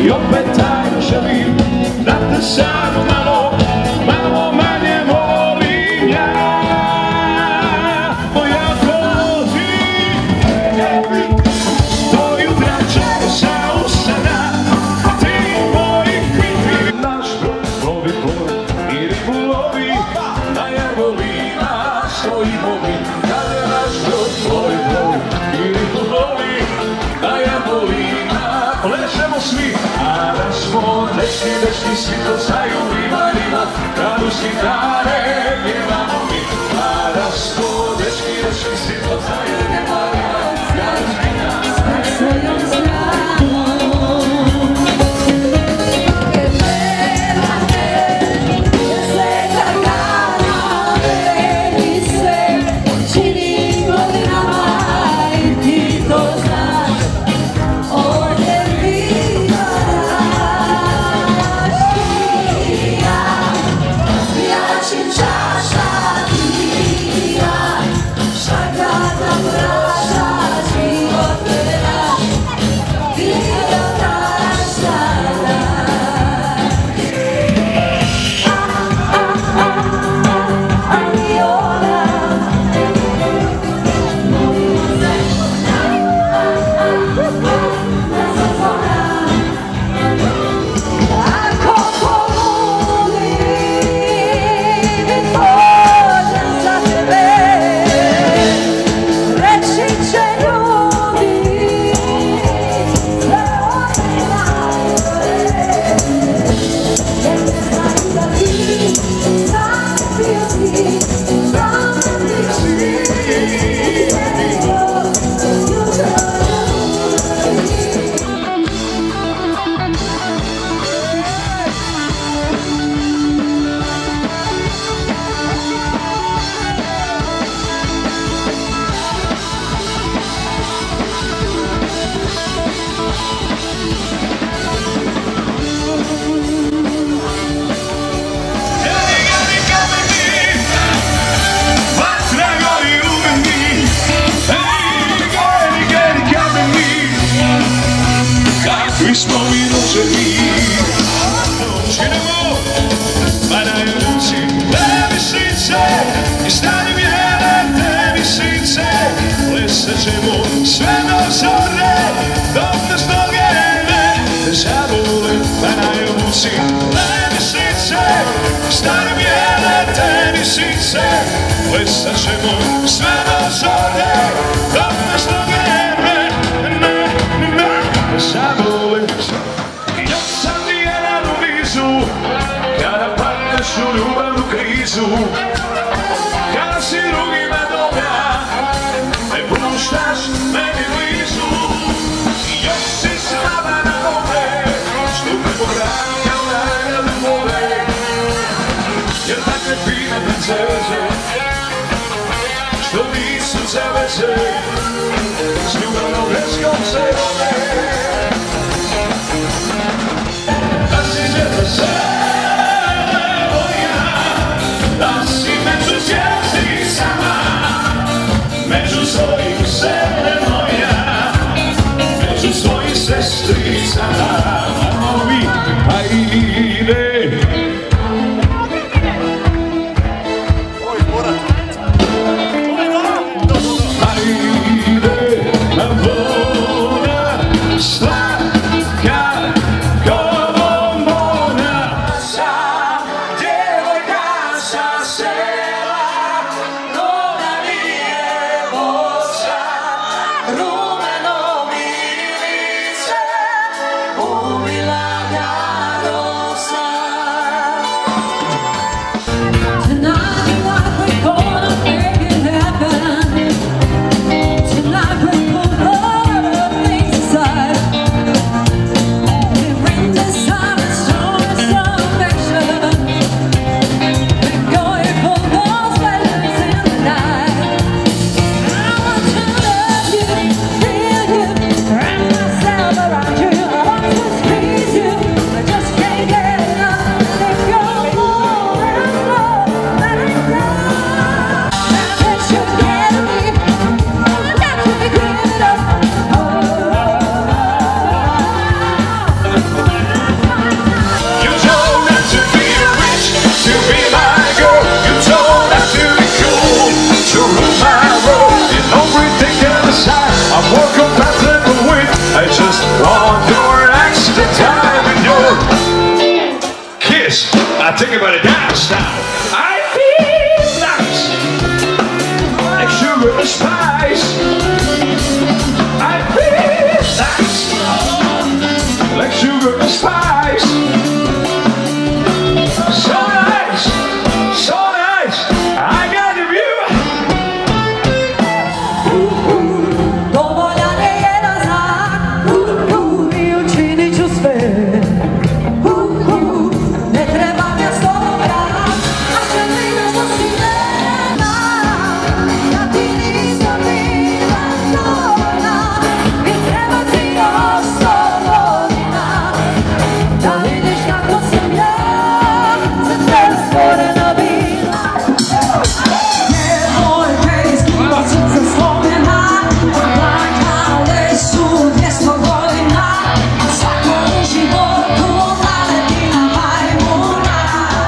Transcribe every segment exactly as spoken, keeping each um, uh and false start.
I opet tajno želim da te samo malo, malo manje volim ja. Moja vozi, to jutra ćemo sa usana, ti mojih pipi. Naš brod plovi plov i ribu lovi, na Javolina stoji mobi. Kad je naš brod plovi plov i ribu lovi, na Javolina plešemo svi. A da smo dečki, dečki, svi to znaju, ribarima, radosti dane pjevamo mi. A da smo dečki, dečki, svi to znaju, ribarima, radosti dane svojom zgradom. Che bella te, che sei cagata, vedi se ci ricorderai il titolo. Mi smo i rođeni, činimo, pa na ruci tenisice i stari bijele tenisice. Plesat ćemo sve do zore, dok nas noge ne zavole. Pa na ruci tenisice i stari bijele tenisice. Plesat ćemo sve do zore, dok nas noge ne zavole. Još sam ti jedan u vizu, kada padneš u ljubavnu krizu, kada si drugima dobra, ne puštaš meni blizu. Još si slaba na noge, što me poravnja na ljubove, jer takve fine princeze, što nisu za veze, s ljubavnom greškom se vode. Da si među zvjezdicama, među svojim sebe moja, među svojim sestricama. Movi, ajde. Ajde, na voda. take everybody dance now. I feel nice, like sugar and spice. I feel nice, like sugar and spice. So nice, so nice, I got the view. Dovoljane je na znak i učinit ću sve. Ne treba mi s tobom rad, a će ti nešto si nema. Ja ti nisam bila dovoljna i treba ti još sto godina da vidiš kako sam ja za te stvorena bila. Nevojke iz srca slomljena, plakale su dvjesto godina, svako u životu naleti na majmuna.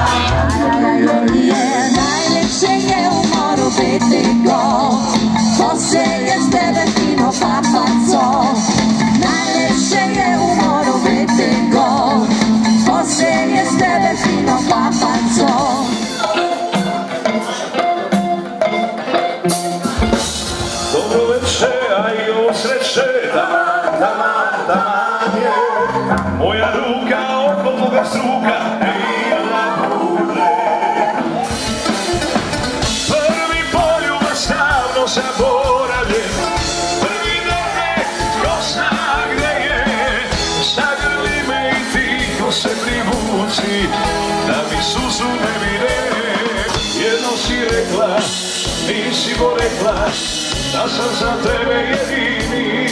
Najljepše je u moru biti gol, posljednje s tebe fino papaco. Najljepše je u moru biti gol, posljednje s tebe fino papaco. Dobro večer, a i ovo sreće, taman, taman, taman je. Moja ruka oko tvoga struka, bila bude. Prvi poljubac stavno zaboravljen, prvi dođe, ko zna gde je. Zagrli me i tiho se privuci, da mi suzu ne vide. Jedno si rekla, nisi go rekla, da sam za tebe jedini.